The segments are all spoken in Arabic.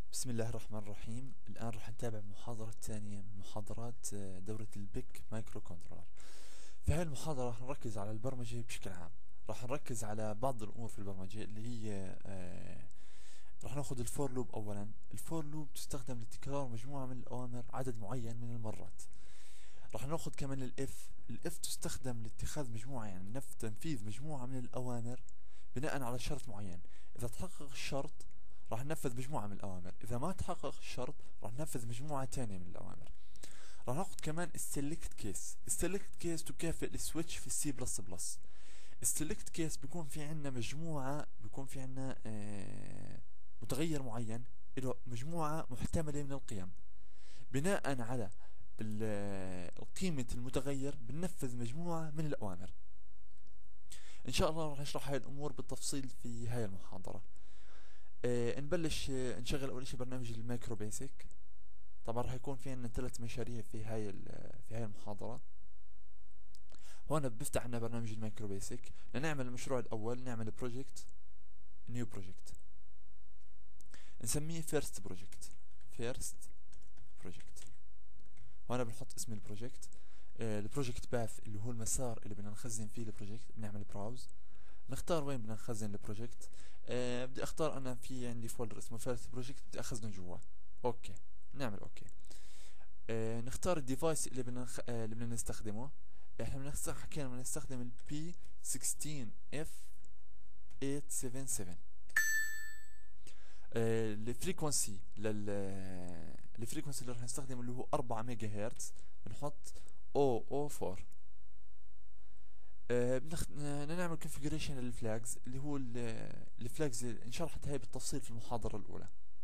بسم الله الرحمن الرحيم. الآن راح نتابع المحاضرة الثانية من محاضرات دورة البيك مايكرو كنترولر. في هاي المحاضرة راح نركز على البرمجة بشكل عام. راح نركز على بعض الأمور في البرمجة اللي هي راح ناخذ الفور لوب. أولا، الفور لوب تستخدم لتكرار مجموعة من الأوامر عدد معين من المرات. راح ناخذ كمان الاف تستخدم لاتخاذ مجموعة، يعني تنفيذ مجموعة من الأوامر بناء على شرط معين. إذا تحقق الشرط راح ننفذ مجموعة من الأوامر، إذا ما تحقق الشرط راح ننفذ مجموعة تانية من الأوامر. راح ناخذ كمان السلكت كيس. السلكت كيس تكافئ السويتش في السي بلس بلس. السلكت كيس بيكون في عنا مجموعة، بيكون في عنا متغير معين له مجموعة محتملة من القيم. بناء على قيمة المتغير بننفذ مجموعة من الأوامر. إن شاء الله راح نشرح هاي الأمور بالتفصيل في هاي المحاضرة. نبلش نشغل أول شي برنامج المايكرو بيسك. طبعا راح يكون في عنا 3 مشاريع في هاي المحاضرة. هون بفتح عنا برنامج المايكرو بيسك. لنعمل المشروع الأول نعمل بروجكت، نيو بروجكت، نسميه فيرست بروجكت. هون بنحط اسم البروجكت، البروجكت باث اللي هو المسار اللي بدنا نخزن فيه البروجكت. بنعمل براوز، نختار وين بدنا نخزن البروجكت. بدي اختار انا في عندي فولدر اسمه فيرست بروجكت، بدي اخزنه جوا. اوكي، نعمل اوكي. نختار الديفايس اللي اللي بدنا نستخدمه. احنا حكينا بدنا نستخدم البي 16 اف 877. الفريكونسي الفريكونسي اللي راح نستخدمه اللي هو 4 ميجا هرتز، بنحط او 4. بدنا نعمل configuration للفلاجز اللي هو الفلاجز اللي انشرحت هاي بالتفصيل في المحاضرة الأولى.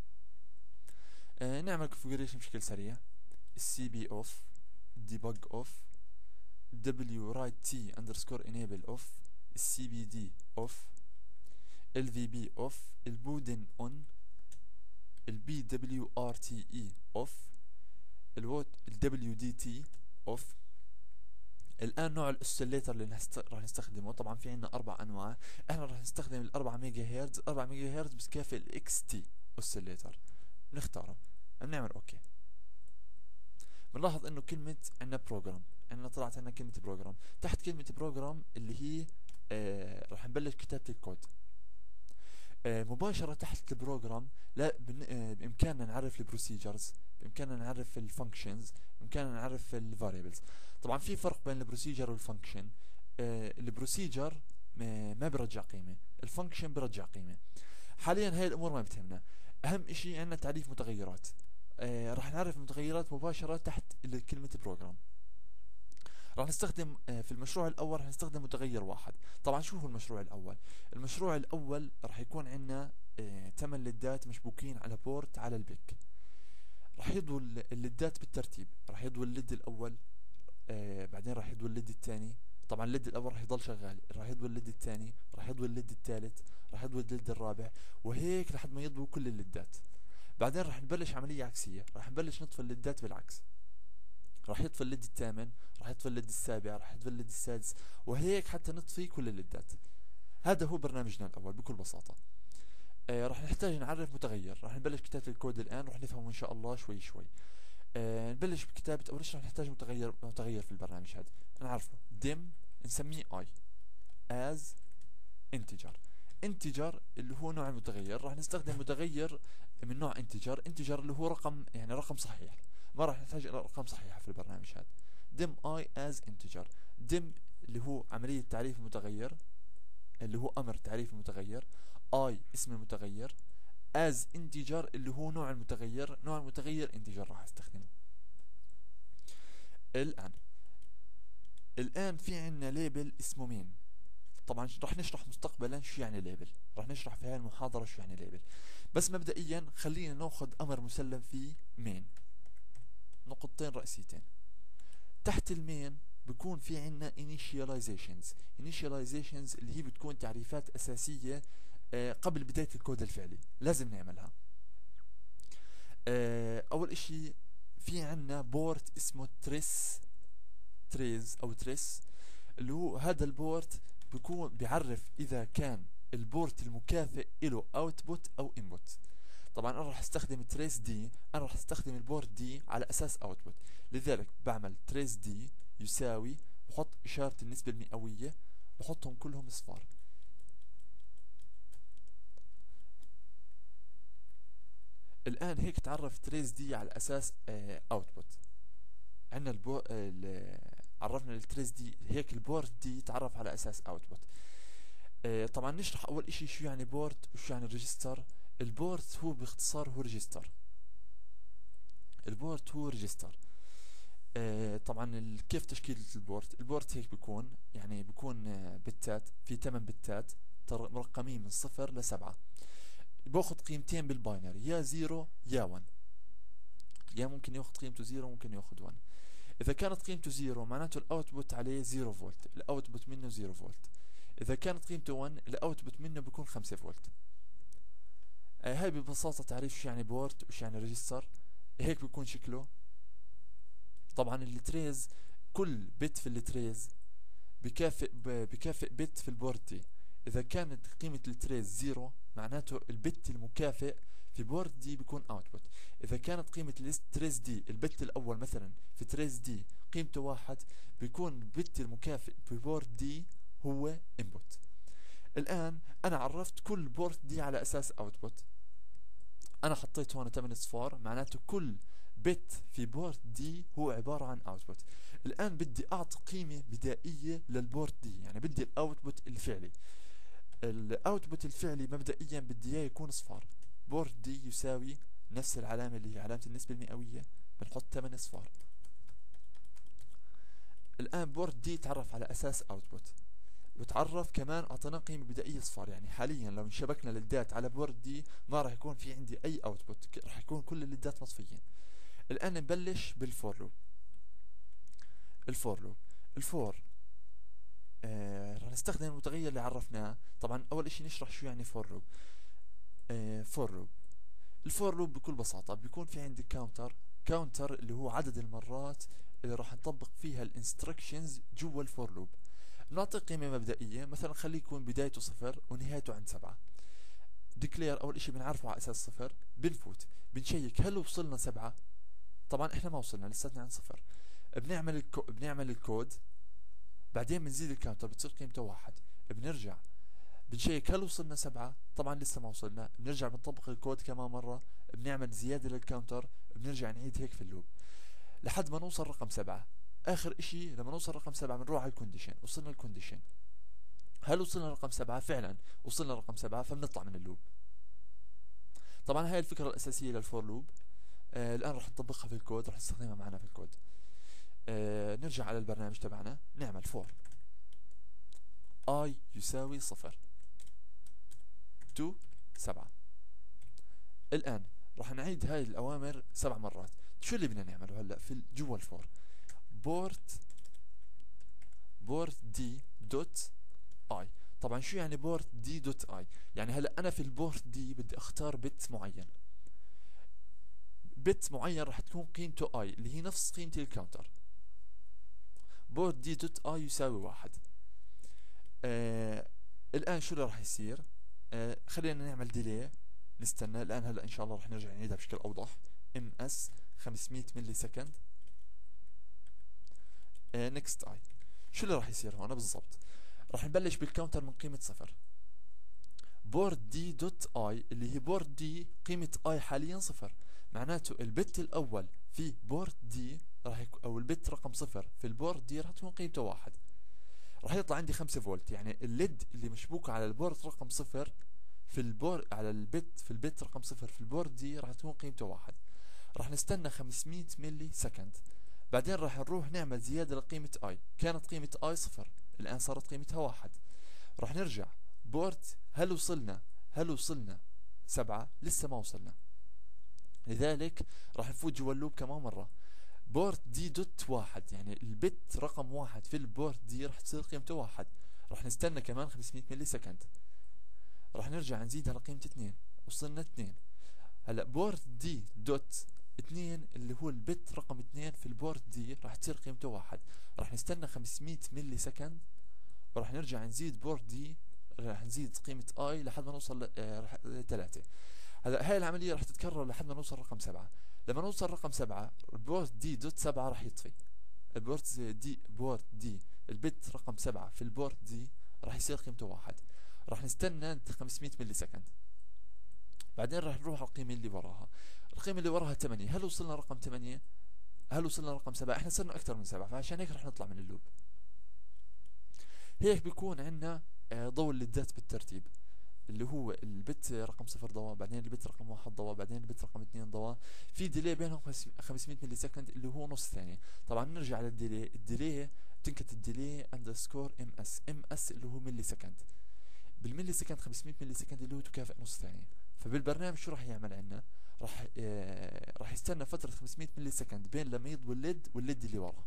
نعمل configuration بشكل سريع. السي بي اوف، الديبج اوف، w write t underscore enable اوف، السي بي دي اوف، الفي بي اوف، البودن اون، البي دبليو ار تي اي اوف، الدبليو دي تي اوف. الان نوع الاوسيليتر اللي راح نستخدمه، طبعا في عندنا 4 انواع. احنا راح نستخدم ال4 ميجا هرتز. 4 ميجا هرتز بتكافئ الاكس تي اوسيليتر، بنختاره، بنعمل اوكي. بنلاحظ انه كلمة عندنا بروجرام، عندنا طلعت عندنا كلمة بروجرام. تحت كلمة بروجرام اللي هي راح نبلش كتابة الكود. مباشرة تحت البروجرام لا بإمكاننا نعرف البروسيجرز، بإمكاننا نعرف الفانكشنز، بإمكاننا نعرف الفاريبلز. طبعا في فرق بين البروسيجر والفانكشن. البروسيجر ما برجع قيمة، الفانكشن برجع قيمة. حاليا هاي الأمور ما بتهمنا. أهم إشي عندنا تعريف متغيرات. راح نعرف المتغيرات مباشرة تحت كلمة بروجرام. راح نستخدم في المشروع الأول راح نستخدم متغير واحد. طبعا شو هو المشروع الأول؟ المشروع الأول راح يكون عندنا 8 ليدات مشبوكين على بورت على البيك. راح يضوي الليدات بالترتيب. راح يضوي الليد الأول، بعدين راح يضوي الليد الثاني. طبعا الليد الأول راح يضل شغال، راح يضوي الليد الثاني، راح يضوي الليد الثالث، راح يضوي الليد الرابع، وهيك لحد ما يضوي كل الليدات. بعدين راح نبلش عملية عكسية، راح نبلش نطفي الليدات بالعكس. راح يطفي الليد الثامن، راح يطفي الليد السابع، راح يطفي الليد السادس، وهيك حتى نطفي كل الليدات. هذا هو برنامجنا الأول بكل بساطة. راح نحتاج نعرف متغير. راح نبلش كتابة الكود الآن، راح نفهمه إن شاء الله شوي شوي. نبلش بكتابة أول شيء. راح نحتاج متغير في البرنامج هذا نعرفه dim، نسميه i as integer اللي هو نوع المتغير. راح نستخدم متغير من نوع integer اللي هو رقم، يعني رقم صحيح. ما راح نحتاج الى ارقام صحيحه في البرنامج هذا. dim i as integer. dim اللي هو عمليه تعريف المتغير، اللي هو امر تعريف المتغير. i اسم المتغير. as integer اللي هو نوع المتغير. نوع المتغير integer راح استخدمه. الان في عندنا ليبل اسمه مين. طبعا راح نشرح مستقبلا شو يعني ليبل، راح نشرح في هاي المحاضرة شو يعني ليبل. بس مبدئيا خلينا ناخذ امر مسلم فيه مين. نقطتين رئيسيتين تحت المين بكون في عنا initializations اللي هي بتكون تعريفات اساسية قبل بداية الكود الفعلي لازم نعملها. اول اشي في عنا بورت اسمه تريز او تريس، اللي هو هذا البورت بيكون بيعرف اذا كان البورت المكافئ له اوتبوت او انبوت. طبعا انا راح استخدم تريس دي، انا راح استخدم البورت دي على اساس اوتبوت. لذلك بعمل تريس دي يساوي، بحط اشارة النسبة المئوية، بحطهم كلهم اصفار. الان هيك تعرف تريس دي على اساس اوتبوت. عندنا عرفنا التريس دي، هيك البورت دي تعرف على اساس اوتبوت. طبعا نشرح اول اشي شو يعني بورت وشو يعني ريجستر. البورت هو باختصار هو ريجستر. البورت هو ريجستر. طبعا كيف تشكيلة البورت؟ البورت هيك بيكون، يعني بيكون بتات، في 8 بتات مرقمين من 0 ل 7. باخذ قيمتين بالباينري، يا 0 يا 1، يا ممكن ياخذ قيمته 0 ممكن ياخذ 1. اذا كانت قيمته 0 معناته الاوتبوت عليه 0 فولت، الاوتبوت منه 0 فولت. اذا كانت قيمته 1 الاوتبوت منه بيكون 5 فولت. هاي ببساطة تعريف شو يعني بورت وش يعني ريجستر. هيك بيكون شكله. طبعا التريز، كل بت في التريز بكافئ بت في البورت دي. اذا كانت قيمة التريز 0 معناته البت المكافئ في بورت دي بيكون اوتبوت. اذا كانت قيمة التريز دي، البت الاول مثلا في تريز دي قيمته 1، بيكون البت المكافئ في بورت دي هو انبوت. الان انا عرفت كل بورت دي على اساس اوتبوت. انا حطيت هون 8 اصفار، معناته كل بت في بورت دي هو عبارة عن اوتبوت. الان بدي اعطي قيمة بدائية للبورت دي، يعني بدي الاوتبوت الفعلي. الاوتبوت الفعلي مبدئيا بدي اياه يكون اصفار. بورت دي يساوي نفس العلامة اللي هي علامة النسبة المئوية، بنحط 8 اصفار. الان بورت دي تعرف على اساس اوتبوت، وتعرف كمان اعطينا قيمة بدائية صفار. يعني حاليا لو انشبكنا الليدات على بورد دي ما راح يكون في عندي اي اوتبوت، راح يكون كل الليدات مطفيين. الان نبلش بالفور لوب. الفور لوب، الفور راح نستخدم المتغير اللي عرفناه. طبعا اول اشي نشرح شو يعني فور لوب. فور لوب، الفور لوب بكل بساطة بيكون في عندي كاونتر اللي هو عدد المرات اللي راح نطبق فيها الانستركشنز جوا الفور لوب. بنعطي قيمة مبدئية، مثلا خليه يكون بدايته 0 ونهايته عند 7. ديكلير اول اشي بنعرفه على اساس 0، بنفوت بنشيك هل وصلنا 7. طبعا احنا ما وصلنا، لساتنا عند 0. بنعمل الكود، بعدين بنزيد الكاونتر بتصير قيمته 1. بنرجع بنشيك هل وصلنا 7، طبعا لسه ما وصلنا، بنرجع بنطبق الكود كمان مرة، بنعمل زيادة للكاونتر، بنرجع نعيد هيك في اللوب لحد ما نوصل رقم 7. اخر اشي لما نوصل رقم 7 بنروح على الكونديشن. وصلنا الكونديشن، هل وصلنا رقم 7؟ فعلا وصلنا رقم 7، فبنطلع من اللوب. طبعا هاي الفكرة الأساسية للفور لوب. الآن راح نطبقها في الكود، راح نستخدمها معنا في الكود. نرجع على البرنامج تبعنا، نعمل فور i يساوي 0 to 7. الآن راح نعيد هاي الأوامر 7 مرات. شو اللي بدنا نعمله هلا في جوا الفور؟ بورت دي دوت اي. طبعا شو يعني بورت دي دوت اي؟ يعني هلا انا في البورت دي بدي اختار بت معين. بت معين راح تكون قيمته اي اللي هي نفس قيمة الكاونتر. بورت دي دوت اي يساوي 1. الان شو اللي راح يصير؟ خلينا نعمل ديلي، نستنى. الان هلا ان شاء الله راح نرجع نعيدها بشكل اوضح. ام اس 500 ملي سكند. نكست اي. شو اللي راح يصير هون بالضبط؟ راح نبلش بالكاونتر من قيمة 0. بورد دي دوت اي اللي هي بورد دي قيمة اي حاليا 0، معناته البت الاول في بورد دي راح يكون، او البت رقم 0 في البورد دي راح تكون قيمته 1. راح يطلع عندي 5 فولت، يعني الليد اللي مشبوك على البورد رقم 0 في البورد على البت في البت رقم 0 في البورد دي راح تكون قيمته 1. راح نستنى 500 ملي سكند، بعدين راح نروح نعمل زيادة لقيمة اي. كانت قيمة اي 0، الان صارت قيمتها 1. راح نرجع بورد، هل وصلنا 7؟ لسه ما وصلنا، لذلك راح نفوت جوا اللوب كمان مرة. بورد دي دوت 1، يعني البت رقم 1 في البورد دي راح تصير قيمته 1. راح نستنى كمان 500 ملي سكند، راح نرجع نزيدها لقيمة 2. وصلنا 2. هلا بورد دي دوت 2 اللي هو البت رقم 2 في البورد دي راح تصير قيمته 1. راح نستنى 500 ملي سكند، وراح نرجع نزيد بورد دي، راح نزيد قيمة اي لحد ما نوصل ل 3. هلا هاي العملية راح تتكرر لحد ما نوصل رقم 7. لما نوصل رقم 7 البورت دي دوت 7 راح يطفي. بورت دي البت رقم 7 في البورت دي راح يصير قيمته 1. راح نستنى 500 ملي سكند. بعدين راح نروح على القيمة اللي وراها. القيمة اللي وراها 8. هل وصلنا رقم 8؟ هل وصلنا رقم 7؟ احنا صرنا اكثر من 7، فعشان هيك راح نطلع من اللوب. هيك بيكون عندنا ضوء الليدات بالترتيب، اللي هو البت رقم 0 ضوء، بعدين البت رقم 1 ضوء، بعدين البت رقم 2 ضوء. في ديلي بينهم 500 ملي سكند اللي هو نص ثانية. طبعا نرجع للديلي بتنكت الديلي اندرسكور ام اس اللي هو ملي سكند. بالملي سكند 500 ملي سكند اللي هو تكافئ نص ثانية. فبالبرنامج شو راح يعمل عندنا؟ راح يستنى فترة 500 ملي سكند بين لما يضوي الليد والليد اللي وراه.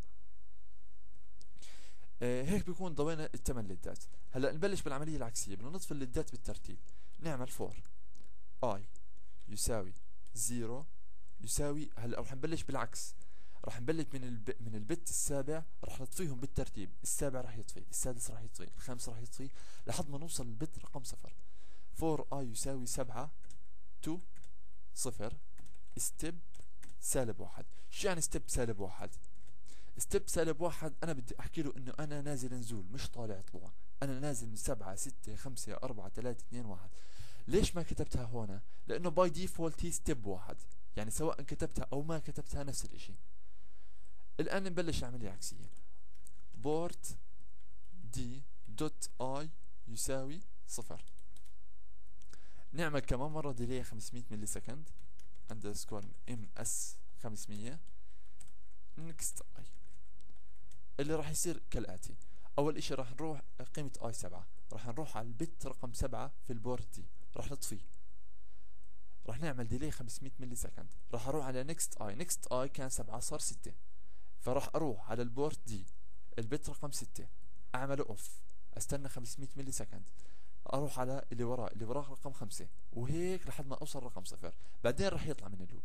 هيك بيكون ضوينا الثمان ليدات. هلا نبلش بالعملية العكسية، بدنا نطفي الليدات بالترتيب. نعمل فور اي يساوي 0 يساوي، هلا رح نبلش بالعكس. رح نبلش من البت السابع، رح نطفيهم بالترتيب. السابع رح يطفي، السادس رح يطفي، الخامس رح يطفي، لحد ما نوصل للبت رقم 0. 4 اي يساوي 7 2 0 ستيب -1. شو يعني ستيب -1؟ ستيب -1 انا بدي احكي له انه انا نازل نزول مش طالع طلوع. انا نازل من 7 6 5 4 3 2 1. ليش ما كتبتها هون؟ لانه باي ديفولت هي ستيب 1، يعني سواء كتبتها او ما كتبتها نفس الاشي. الان نبلش عملية عكسية. بورت دي دوت اي يساوي 0. نعمل كمان مرة ديلي 500 ملي سكند اندرسكور ام اس 500 نكست اي. اللي راح يصير كالاتي. اول اشي راح نروح قيمة اي 7، راح نروح على البت رقم 7 في البورت دي، راح نطفيه. راح نعمل ديلي 500 ملي سكند. راح اروح على نكست اي كان 7 صار 6. فراح اروح على البورت دي البت رقم 6 اعمله اوف، استنى 500 ملي سكند، اروح على اللي وراه رقم 5، وهيك لحد ما اوصل رقم 0. بعدين راح يطلع من اللوب.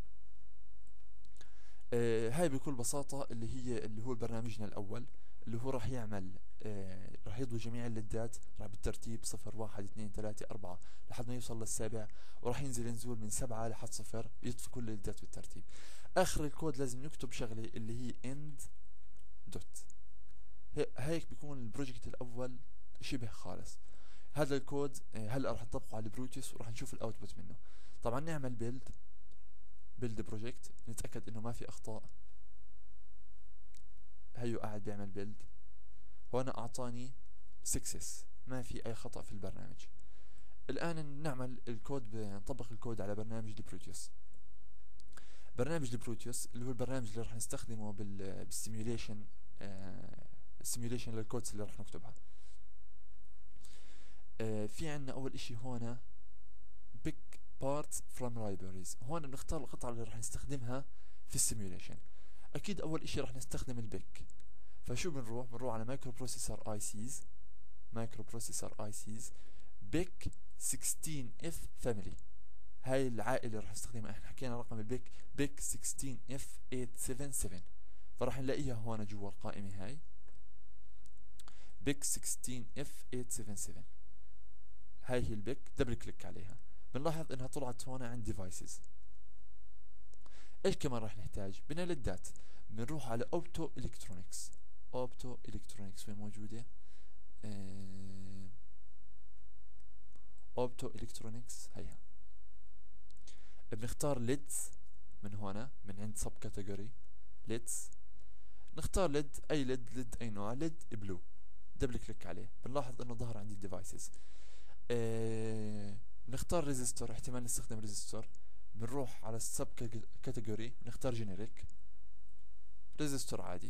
هاي بكل بساطة اللي هو برنامجنا الأول، اللي هو راح يعمل راح يضوي جميع الليدات، راح بالترتيب 0 1 2 3 4 لحد ما يوصل للسابع، وراح ينزل ينزل من 7 لحد 0 يطفي كل الليدات بالترتيب. آخر الكود لازم نكتب شغلة اللي هي end dot. هيك بيكون البروجكت الأول شبه خالص. هذا الكود هلا راح نطبقه على البروتوس وراح نشوف الاوتبوت منه. طبعا نعمل بيلد بروجكت، نتأكد انه ما في اخطاء. هيو قاعد بيعمل بيلد، هنا اعطاني سكسس، ما في اي خطأ في البرنامج. الان نعمل الكود، نطبق الكود على برنامج البروتوس. برنامج البروتوس اللي هو البرنامج اللي راح نستخدمه بالسيميوليشن، السيميوليشن للكودز اللي راح نكتبها. في عنا اول اشي هون pick parts from libraries. هون بنختار القطعة اللي راح نستخدمها في السيميوليشن. اكيد اول اشي راح نستخدم البيك. فشو بنروح على مايكرو بروسيسور اي سيز بيك 16 اف فاميلي. هاي العائلة اللي راح نستخدمها. احنا حكينا رقم البيك بيك 16 اف 877، فراح نلاقيها هون جوا القائمة هاي بيك 16 اف 877. هاي هي البيك، دبل كليك عليها بنلاحظ انها طلعت هون عند ديفايسز. ايش كمان راح نحتاج؟ بدنا ليدات. بنروح على اوبتو الكترونكس وين موجودة؟ اوبتو الكترونكس هيها. بنختار ليدز من هون من عند سب كاتيجوري ليدز. نختار ليد، اي ليد اي نوع، ليد بلو، دبل كليك عليه بنلاحظ انه ظهر عندي الديفايسز. نختار ريزيستور، احتمال نستخدم ريزيستور. بنروح على السب كاتيجوري نختار جينيريك ريزيستور عادي.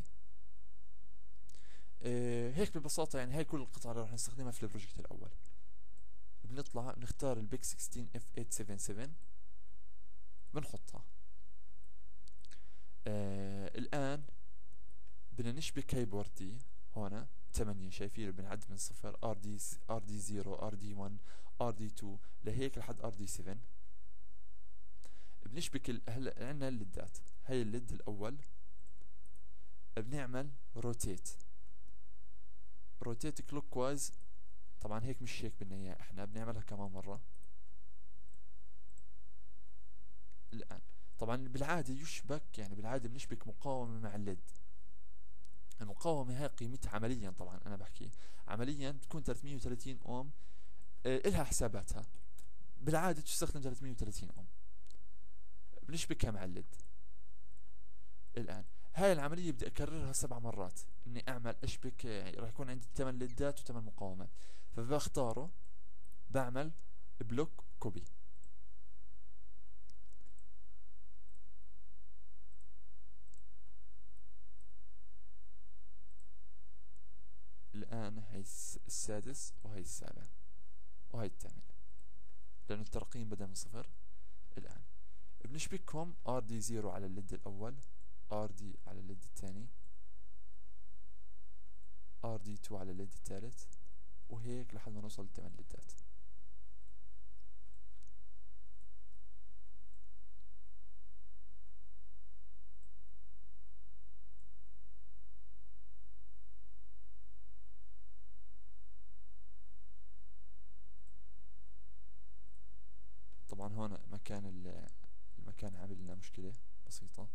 هيك ببساطة يعني هاي كل القطع اللي راح نستخدمها في البروجكت الأول. بنطلع نختار البيك 16 اف 877 بنحطها. الآن بدنا نشبك هاي بورد دي هون 8، شايفين بنعد من 0 RD 0 RD 1 RD 2 لهيك لحد RD 7. بنشبك هلا عندنا الليدات. هاي الليد الأول بنعمل روتيت كلوك وايز. طبعا هيك مش هيك بدنا اياه، احنا بنعملها كمان مرة. الآن طبعا بالعادة يشبك، يعني بالعادة بنشبك مقاومة مع الليد. المقاومة هاي قيمتها عمليا، طبعا أنا بحكي عمليا بتكون 330 أوم. إلها حساباتها. بالعادة تستخدم 330 أوم، بنشبكها مع الليد. الآن هاي العملية بدي أكررها 7 مرات، إني أعمل أشبك. راح يكون عندي 8 ليدات و8 مقاومات، فبختاره بعمل بلوك كوبي. الآن هاي السادس وهي السابع وهي الثامن، لأنه الترقيم بدأ من صفر. الآن بنشبكهم RD0 على الليد الأول، RD على الليد الثاني، RD2 على الليد الثالث، وهيك لحد ما نوصل ل8 ليدات. طبعا هون المكان عامل لنا مشكلة بسيطة.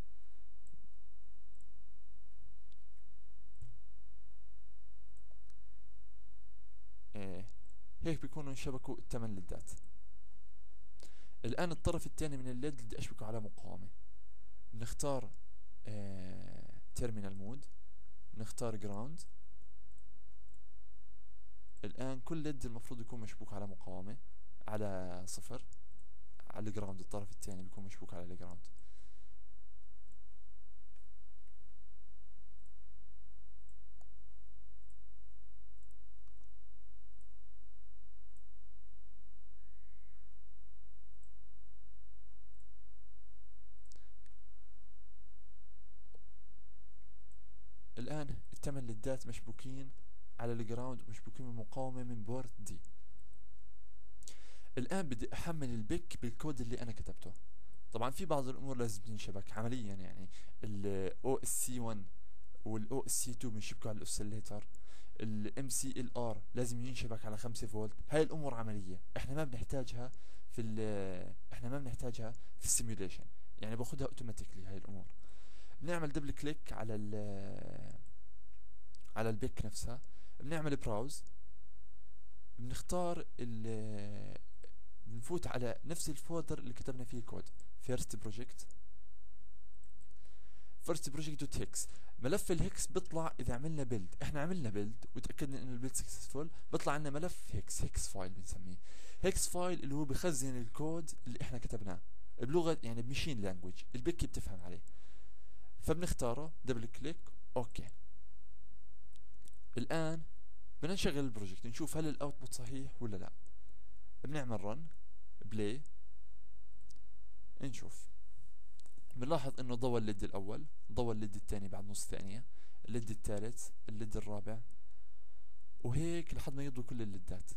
هيك بيكونوا انشبكوا ال8 ليدات. الآن الطرف الثاني من الليد بدي أشبكه على مقاومة. بنختار تيرمينال مود، بنختار جراوند. الآن كل ليد المفروض يكون مشبوك على مقاومة على صفر، على الجراوند. الطرف الثاني بيكون مشبوك على الجراوند. الآن ال8 ليدات مشبوكين على الجراوند ومشبوكين بمقاومة من بورت دي. الآن بدي أحمل البيك بالكود اللي أنا كتبته. طبعا في بعض الأمور لازم تنشبك عمليا، يعني ال OSC1 وال OSC2 بنشبكوا على الأوسيليتر. ال MCLR لازم ينشبك على 5 فولت. هاي الأمور عملية احنا ما بنحتاجها في السيميوليشن، يعني باخدها اوتوماتيكلي هاي الأمور. بنعمل دبل كليك على البيك نفسها، بنعمل براوز، بنختار بنفوت على نفس الفولدر اللي كتبنا فيه الكود، فيرست بروجكت دوت هيكس. ملف الهيكس بيطلع اذا عملنا بيلد. احنا عملنا بيلد وتاكدنا انه البيلد سكسسفول، بيطلع عندنا ملف هيكس فايل بنسميه. هيكس فايل اللي هو بخزن الكود اللي احنا كتبناه بلغه، يعني بمشين لانجويج البيكي بتفهم عليه. فبنختاره دبل كليك اوكي. الان بدنا نشغل البروجكت نشوف هل الاوتبوت صحيح ولا لا. بنعمل رن بلاي، نشوف. بنلاحظ انه ضوى الليد الاول، ضوى الليد الثاني بعد نص ثانية، الليد الثالث، الليد الرابع، وهيك لحد ما يضوي كل الليدات.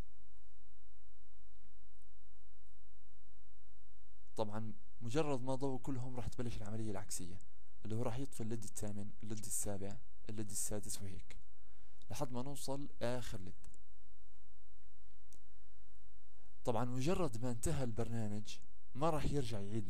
طبعا مجرد ما ضووا كلهم راح تبلش العملية العكسية، اللي هو راح يطفي الليد الثامن، الليد السابع، الليد السادس، وهيك لحد ما نوصل اخر ليد. طبعا مجرد ما انتهى البرنامج ما راح يرجع يعيد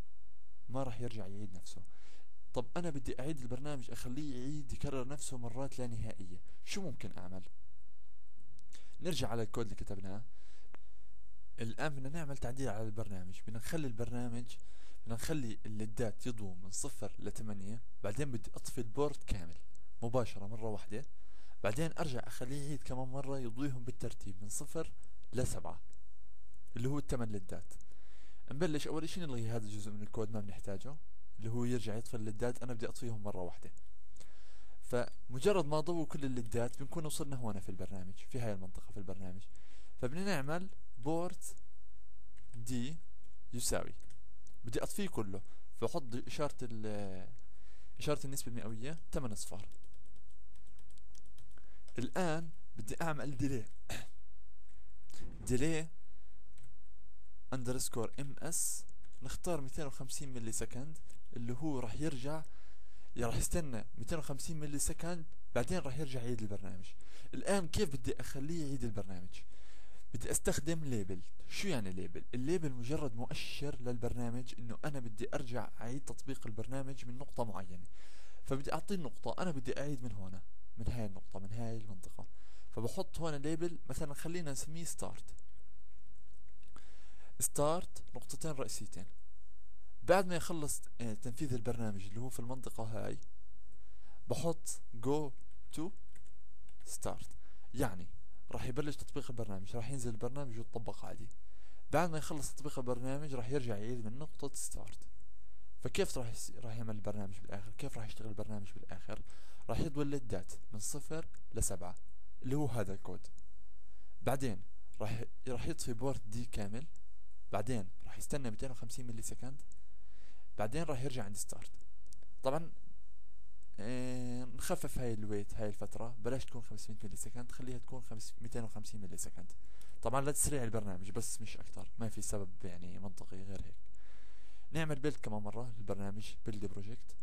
نفسه. طب انا بدي اعيد البرنامج اخليه يكرر نفسه مرات لا نهائية. شو ممكن اعمل؟ نرجع على الكود اللي كتبناه. الان بدنا نعمل تعديل على البرنامج. بدنا نخلي الليدات يضووا من 0 ل8. بعدين بدي اطفي البورد كامل مباشرة مرة واحدة. بعدين ارجع اخليه يعيد كمان مرة يضويهم بالترتيب من 0 ل7، اللي هو ال8 ليدات. نبلش اول شيء نلغي هذا الجزء من الكود ما بنحتاجه، اللي هو يرجع يطفي الليدات. انا بدي اطفيهم مرة واحدة. فمجرد ما ضووا كل الليدات بنكون وصلنا هون في البرنامج، في هاي المنطقة في البرنامج. فبدنا نعمل بورت دي يساوي، بدي اطفيه كله، فحط اشارة النسبة المئوية 8 اصفار. الان بدي اعمل ديلي اندرسكور MS. نختار 250 ملي سكند، اللي هو راح يستنى 250 ملي سكند، بعدين راح يرجع يعيد البرنامج. الان كيف بدي اخليه يعيد البرنامج؟ بدي استخدم ليبل. شو يعني ليبل؟ الليبل مجرد مؤشر للبرنامج انه انا بدي ارجع اعيد تطبيق البرنامج من نقطة معينة. فبدي اعطيه النقطة، انا بدي اعيد من هنا، من هاي النقطة، من هاي المنطقة. فبحط هون ليبل، مثلا خلينا نسميه ستارت. ستارت نقطتين رئيسيتين. بعد ما يخلص تنفيذ البرنامج اللي هو في المنطقة هاي، بحط go to start. يعني راح يبلش تطبيق البرنامج، راح ينزل البرنامج ويطبق عادي. بعد ما يخلص تطبيق البرنامج راح يرجع يعيد من نقطة ستارت. فكيف راح يعمل البرنامج بالاخر؟ كيف راح يشتغل البرنامج بالاخر؟ راح يضوي الليدات من 0 ل7 اللي هو هذا الكود. بعدين راح يطفي بورت دي كامل. بعدين راح يستنى 250 ملي سكند. بعدين راح يرجع عند ستارت. طبعا نخفف هاي الويت، هاي الفترة بلاش تكون 500 ملي سكند، خليها تكون 250 ملي سكند. طبعا لتسريع البرنامج بس، مش اكتر، ما في سبب يعني منطقي غير هيك. نعمل بيلد كمان مرة للبرنامج، بيلد بروجكت.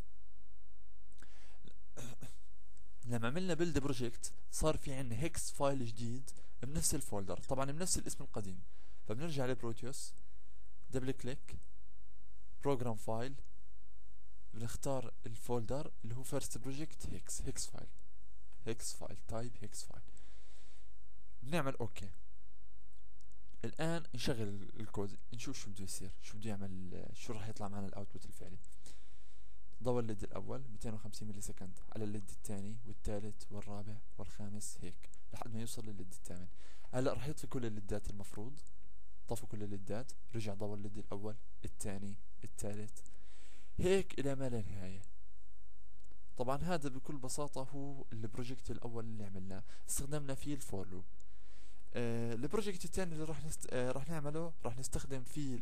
لما عملنا بيلد بروجكت صار في عندنا هيكس فايل جديد بنفس الفولدر، طبعا بنفس الاسم القديم. فبنرجع لبروتيوس، دبل كليك، بروجرام فايل، بنختار الفولدر اللي هو فيرست بروجكت هيكس فايل، تايب هيكس فايل. بنعمل اوكي. الان نشغل الكود نشوف شو بده يصير، شو بده يعمل، شو راح يطلع معنا الاوتبوت الفعلي. ضوى الليد الاول 250 ملي سكند على الليد الثاني والثالث والرابع والخامس هيك لحد ما يوصل للليد الثامن. هلا راح يطفي كل الليدات، المفروض طفوا كل الليدات، رجع ضوى الليد الاول الثاني الثالث هيك الى ما لا نهايه. طبعا هذا بكل بساطه هو البروجكت الاول اللي عملناه، استخدمنا فيه الفور لوب. البروجكت الثاني اللي راح نعمله، راح نستخدم فيه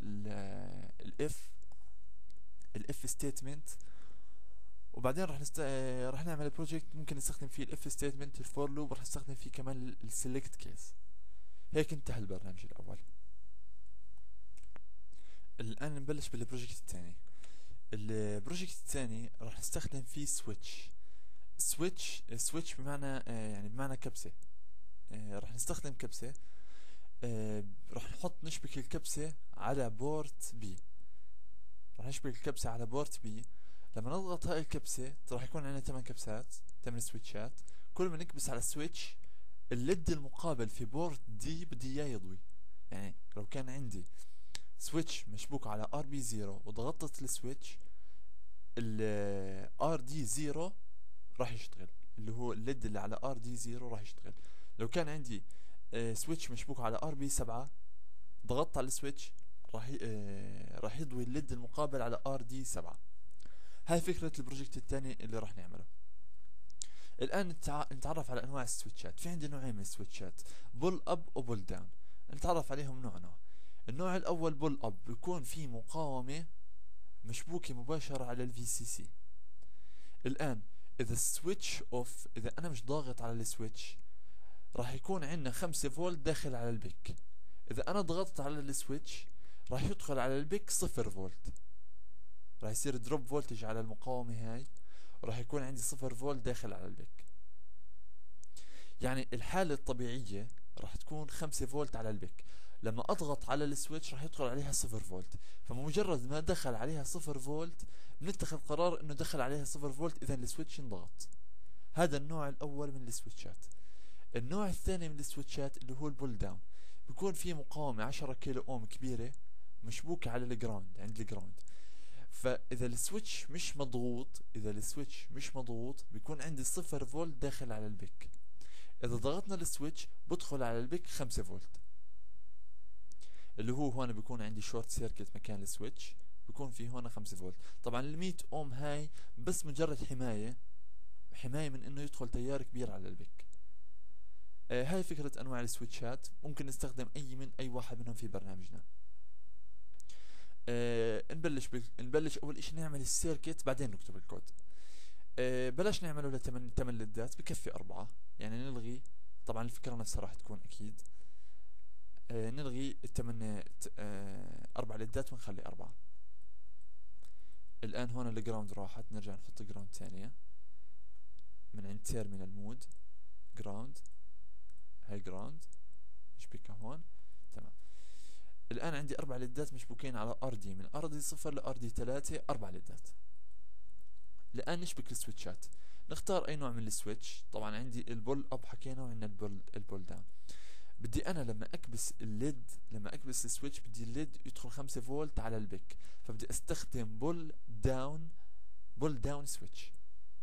الاف ستيتمنت. وبعدين راح نعمل بروجكت ممكن نستخدم فيه الاف ستيتمنت، الفور لوب، راح نستخدم فيه كمان السلكت كيس. هيك انتهى البرنامج الاول. الان نبلش بالبروجكت الثاني. البروجكت الثاني راح نستخدم فيه سويتش بمعنى يعني بمعنى كبسة. راح نستخدم كبسة. راح نشبك الكبسة على بورت بي. راح نشبك الكبسة على بورت بي. لما نضغط هاي الكبسة راح يكون عندنا 8 كبسات، 8 سويتشات. كل ما نكبس على السويتش الليد المقابل في بورت دي بدي اياه يضوي. يعني لو كان عندي سويتش مشبوك على ار بي 0 وضغطت السويتش، ال ار دي 0 راح يشتغل، اللي هو الليد اللي على ار دي 0 راح يشتغل. لو كان عندي سويتش مشبوك على ار بي 7، ضغطت على السويتش راح يضوي الليد المقابل على ار دي 7. هاي فكرة البروجكت الثاني اللي راح نعمله. الان نتعرف على انواع السويتشات. في عندي نوعين من السويتشات، بول اب وبول داون. نتعرف عليهم نوع. النوع الاول بول اب بيكون في مقاومة مشبوكة مباشرة على الفي سي سي. الان اذا السويتش اوف، اذا انا مش ضاغط على السويتش، راح يكون عندنا 5 فولت داخل على البيك. اذا انا ضغطت على السويتش راح يدخل على البيك 0 فولت، راح يصير دروب فولتج على المقاومة هاي، وراح يكون عندي 0 فولت داخل على البيك. يعني الحالة الطبيعية راح تكون 5 فولت على البيك، لما اضغط على السويتش راح يدخل عليها 0 فولت. فمجرد ما دخل عليها 0 فولت بنتخذ قرار انه دخل عليها 0 فولت، اذا السويتش انضغط. هذا النوع الاول من السويتشات. النوع الثاني من السويتشات اللي هو البول داون، بيكون في مقاومة 10 كيلو اوم كبيرة مشبوكة على الجراوند، عند الجراوند. فاذا السويتش مش مضغوط، بيكون عندي 0 فولت داخل على البيك. اذا ضغطنا السويتش بدخل على البيك 5 فولت، اللي هو هون بيكون عندي شورت سيركت مكان السويتش، بيكون في هون 5 فولت. طبعا ال 100 اوم هاي بس مجرد حماية من انه يدخل تيار كبير على البيك. هاي فكرة انواع السويتشات، ممكن نستخدم اي واحد منهم في برنامجنا. نبلش اول اشي نعمل السيركت، بعدين نكتب الكود. بلاش نعمله ل8 لدات، بكفي 4. يعني نلغي، طبعا الفكرة نفسها راح تكون اكيد نلغي 4 لدات ونخلي 4. الان هون الجراوند راحت، نرجع نحط جراوند ثانية من عند تيرمينال مود. جراوند، هاي جراوند نشبكها هون. تمام. الان عندي 4 ليدات مشبوكين على ار دي، من ار دي 0 لار دي 3، 4 ليدات. الان نشبك السويتشات، نختار اي نوع من السويتش. طبعا عندي البول اب حكينا، وعندنا البول داون. بدي انا لما اكبس الليد، لما اكبس السويتش، بدي الليد يدخل 5 فولت على البيك، فبدي استخدم بول داون سويتش.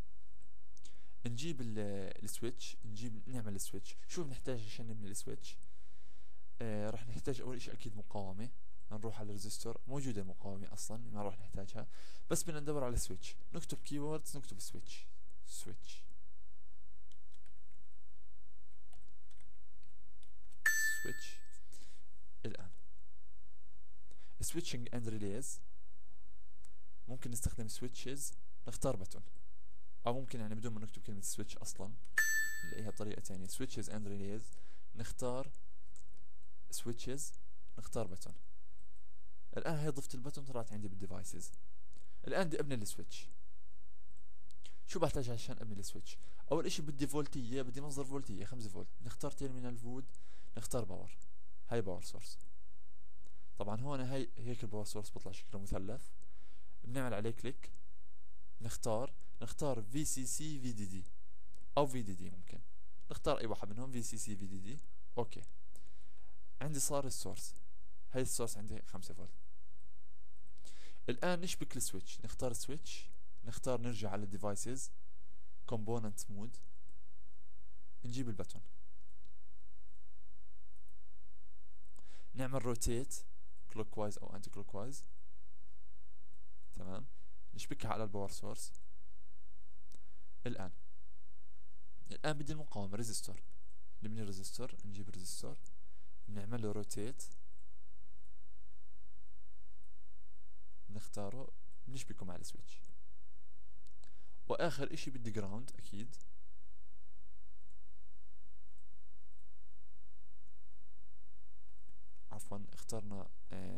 نجيب السويتش، نعمل السويتش. شو بنحتاج عشان نبني السويتش؟ راح نحتاج اول اشي اكيد مقاومة. نروح على الريزستور، موجودة المقاومة اصلا، ما راح نحتاجها. بس بدنا ندور على سويتش، نكتب كيوردز، نكتب سويتش. الان switching and relays، ممكن نستخدم switches، نختار بتون، او ممكن يعني بدون ما نكتب كلمة switch اصلا نلاقيها بطريقة تانية. switches and relays، نختار switches، نختار بتون. الان هي ضفت البتون، طلعت عندي بالديفايسز. الان بدي ابني السويتش. شو بحتاج عشان ابني السويتش؟ اول اشي بدي فولتية، بدي مصدر فولتية 5 فولت. نختار تيرمينال فود، نختار باور، هاي باور سورس. طبعا هون هاي هيك الباور سورس بطلع شكله مثلث. بنعمل عليه كليك، نختار في سي سي في دي دي او في دي دي، ممكن نختار اي واحد منهم، في سي سي في دي دي. اوكي، عندي صار السورس، هاي السورس عندي 5 فولت. الان نشبك السويتش، نختار سويتش، نختار نرجع على الديفايسز، كومبوننت مود، نجيب البتون، نعمل روتيت كلوك وايز او انتي كلوك وايز. تمام، نشبكها على الباور سورس. الان بدي المقاومة ريزيستور، نبني ريزيستور، نجيب ريزيستور، بنعمل له روتيت، نختاره، بنشبكه مع السويتش. واخر اشي بدي جراوند اكيد. عفوا اخترنا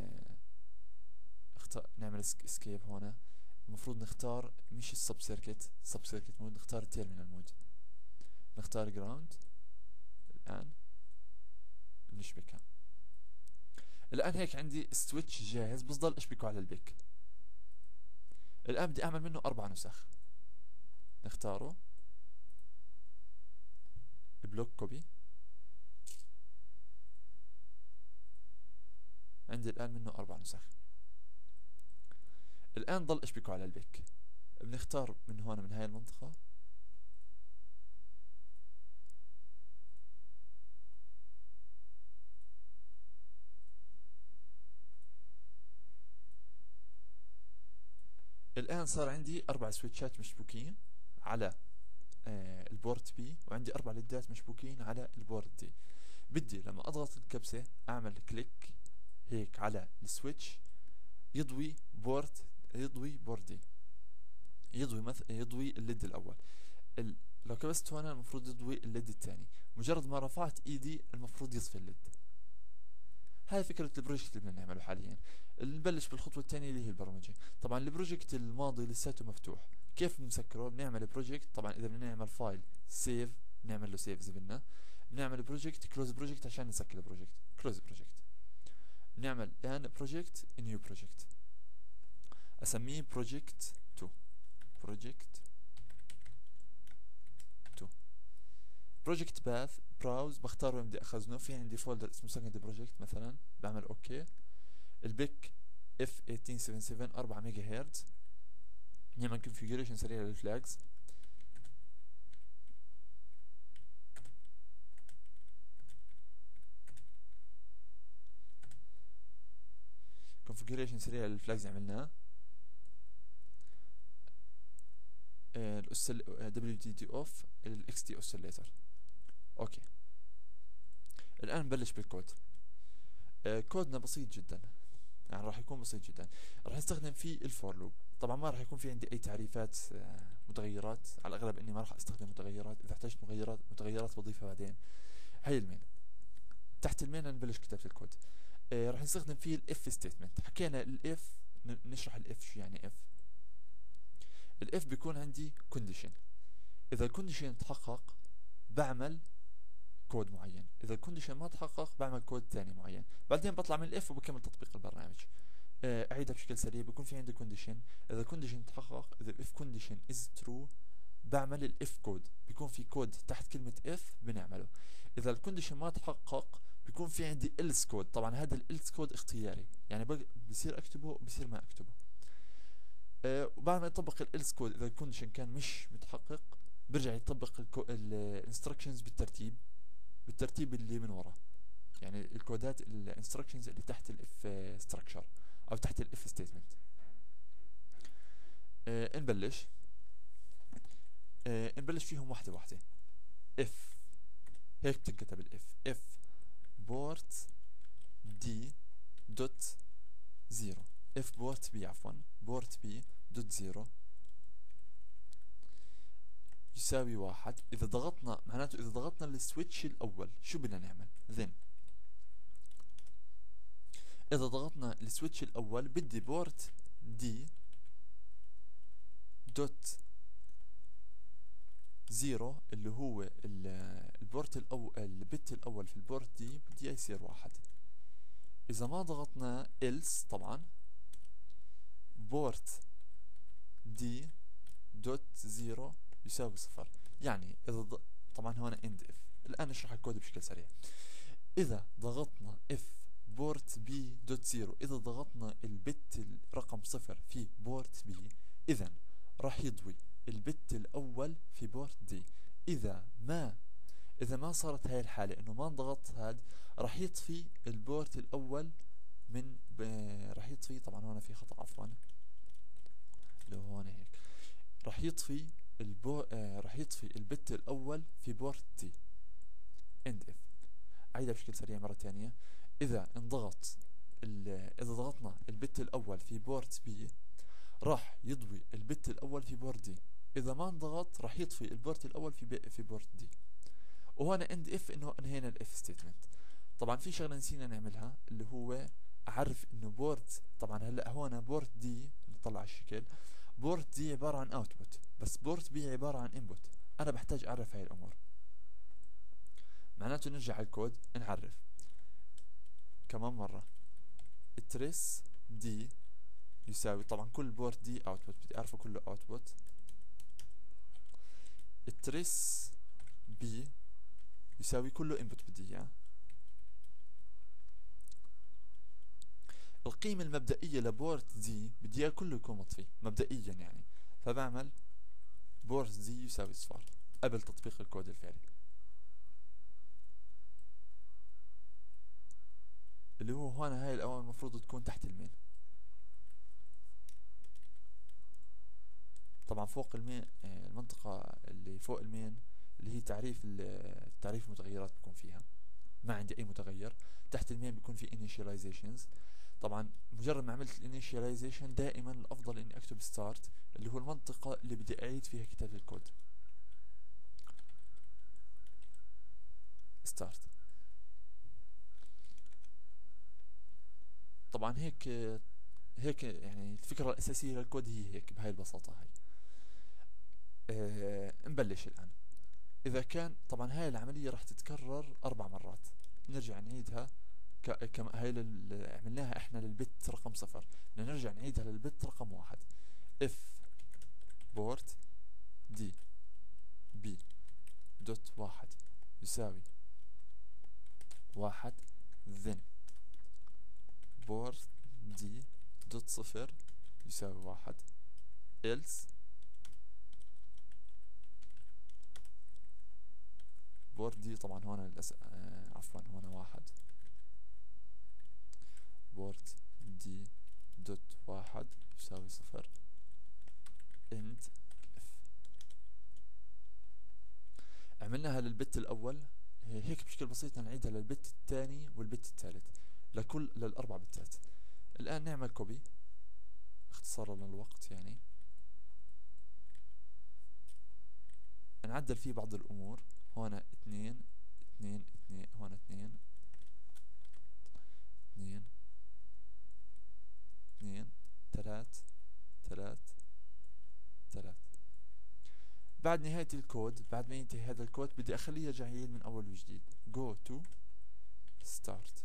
نعمل اسكيب هنا. المفروض نختار مش السب سيركت مود، نختار التيرمينال مود، نختار جراوند. الان بنشبكها. الان هيك عندي السويتش جاهز، بس ضل اشبكه على البيك. الان بدي اعمل منه 4 نسخ. نختاره، بلوك كوبي. عندي الان منه 4 نسخ. الان ضل اشبكه على البيك. بنختار من هون، من هاي المنطقة، الان صار عندي 4 سويتشات مشبوكين على البورت بي، وعندي 4 ليدات مشبوكين على البورت دي. بدي لما اضغط الكبسة اعمل كليك هيك على السويتش، يضوي بورت دي، يضوي الليد الاول. لو كبست هنا المفروض يضوي الليد الثاني. مجرد ما رفعت ايدي المفروض يطفي الليد. هاي فكرة البروجكت اللي بدنا نعمله حاليا. نبلش بالخطوة الثانية اللي هي البرمجة. طبعا البروجكت الماضي لساته مفتوح. كيف بنسكره؟ بنعمل بروجكت. طبعا اذا بدنا نعمل فايل سيف، بنعمل له سيف اذا بدنا. بنعمل بروجكت، كلوز بروجكت عشان نسكر البروجكت، كلوز بروجكت. بنعمل الان بروجكت، نيو بروجكت، اسميه بروجكت 2. بروجكت باث براوز، بختار وين بدي اخزنه. في عندي فولدر اسمه سكند بروجكت مثلا، بعمل اوكي. البيك اف 1877 4 ميجا هرتز. نعمل كونفيجريشن سريع للفلاجز. كونفيجريشن سريع للفلاجز عملناه. دبليو تي تي اوف، الاكس تي اوسيليتر. اوكي، الان نبلش بالكود. كودنا بسيط جدا، يعني راح يكون بسيط جدا. راح نستخدم فيه الفور لوب. طبعا ما راح يكون في عندي اي تعريفات متغيرات، على الاغلب اني ما راح استخدم متغيرات. اذا احتجت متغيرات بضيفها بعدين. هي المين. تحت المين نبلش كتابة الكود. راح نستخدم فيه الاف ستيتمنت. حكينا الاف، نشرح الاف شو يعني اف. الاف بيكون عندي كونديشن، اذا الكونديشن تحقق بعمل كود معين. اذا الكونديشن ما تحقق بعمل كود ثاني معين، بعدين بطلع من الاف وبكمل تطبيق البرنامج. اعيدها بشكل سريع. بيكون في عندي كونديشن، اذا الكونديشن تحقق، اذا الاف كونديشن از ترو بعمل الاف كود، بيكون في كود تحت كلمة اف بنعمله. اذا الكونديشن ما تحقق بيكون في عندي else كود. طبعا هذا الelse كود اختياري، يعني بصير اكتبه بصير ما اكتبه. وبعد ما يطبق الelse كود، اذا الكونديشن كان مش متحقق برجع يطبق الانستركشنز بالترتيب اللي من ورا، يعني الكودات الانستركشنز اللي تحت الاف ستراكشر او تحت الاف ستيتمنت. نبلش. نبلش فيهم واحدة واحدة. اف هيك بتنكتب الاف، اف بورت دي دوت زيرو، اف بورت بي عفوا بورت بي دوت زيرو يساوي واحد. اذا ضغطنا معناته اذا ضغطنا السويتش الاول شو بدنا نعمل؟ then اذا ضغطنا السويتش الاول بدي بورت دي دوت زيرو اللي هو البورت الاول، البت الاول في البورت دي بدي يصير واحد. اذا ما ضغطنا else طبعا بورت دي دوت زيرو يساوي صفر. يعني اذا طبعا هون end if. الان نشرح الكود بشكل سريع. اذا ضغطنا if بورت بي دوت زيرو، اذا ضغطنا البت رقم صفر في بورت بي، اذا راح يضوي البت الاول في بورت دي. اذا ما صارت هاي الحالة انه ما انضغط هاد، راح يطفي البورت الاول من راح يطفي. طبعا هون في خطأ عفوا، لو هون هيك راح يطفي راح يطفي البت الاول في بورت دي. end if. عيدها بشكل سريع مرة ثانية. اذا ضغطنا البت الاول في بورت بي راح يضوي البت الاول في بورت دي. اذا ما انضغط راح يطفي البورت الاول في بورت دي. وهنا end if انه انهينا الاف ستيتمنت. طبعا في شغله نسينا نعملها اللي هو اعرف انه بورت. طبعا هلا هون بورت دي نطلع الشكل، بورت دي عباره عن اوتبوت، بس بورت بي عباره عن انبوت. انا بحتاج اعرف هاي الامور. معناته نرجع على الكود نعرف كمان مره تريس دي يساوي، طبعا كل بورت دي اوتبوت بدي اعرفه كله اوتبوت. تريس بي يساوي كله انبوت بدي اياه. القيمة المبدئية لبورت دي بدي اياه كله يكون مطفي مبدئيا يعني، فبعمل بورت دي يساوي صفر قبل تطبيق الكود الفعلي اللي هو هون. هاي الاوامر المفروض تكون تحت المين. طبعا فوق المين المنطقة اللي فوق المين اللي هي تعريف المتغيرات بيكون فيها، ما عندي اي متغير. تحت المين بيكون في initializations. طبعا مجرد ما عملت الانيشياليزيشن دائما الافضل اني اكتب ستارت اللي هو المنطقة اللي بدي اعيد فيها كتابة الكود. ستارت. طبعا هيك يعني الفكرة الاساسية للكود هي هيك بهاي البساطة هاي. نبلش الان. اذا كان طبعا هاي العملية راح تتكرر 4 مرات، نرجع نعيدها كما هاي عملناها احنا للبت رقم 0، بدنا نرجع نعيدها للبت رقم 1. if بورت دي بي دوت 1 يساوي 1، then بورت دي دوت 0 يساوي 1 else بورت دي طبعا هون عفوا هون 1 بورت دي دوت 1 يساوي 0 end if. عملناها للبت الاول هيك بشكل بسيط. نعيدها للبت الثاني والبت الثالث للاربع بتات. الان نعمل كوبي اختصارا للوقت، يعني نعدل فيه بعض الامور. هون 2 2 2 هون 2 2 2 3 3 3. بعد نهاية الكود، بعد ما ينتهي هذا الكود بدي اخليه يرجع يعيد من اول وجديد. go to start.